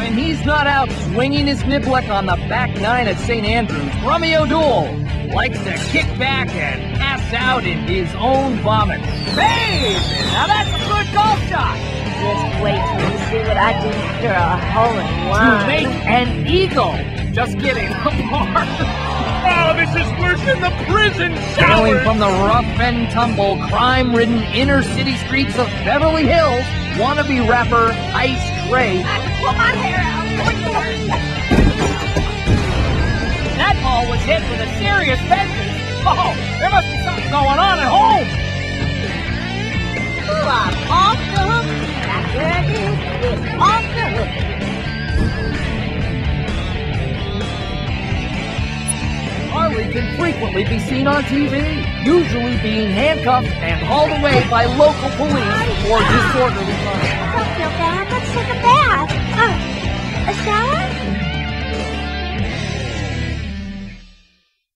when he's not out swinging his niblick on the back nine at St. Andrews, Rummy O'Doul likes to kick back and pass out in his own vomit. Babe! Now that's a good golf shot! Just wait till you see what I do after a hole-in-one. To make an eagle! Just kidding, Oh, this is worse than the prison Sailing showers! from the rough and tumble, crime-ridden inner city streets of Beverly Hills, wannabe rapper Ice Tray. Pull my hair out! That ball was hit with a serious vengeance. Oh, there must be something going on at home. Ooh, I'm off the hook. That's where it is. It's off the hook. Harley can frequently be seen on TV, usually being handcuffed and hauled away by local police for disorderly conduct. Don't feel bad.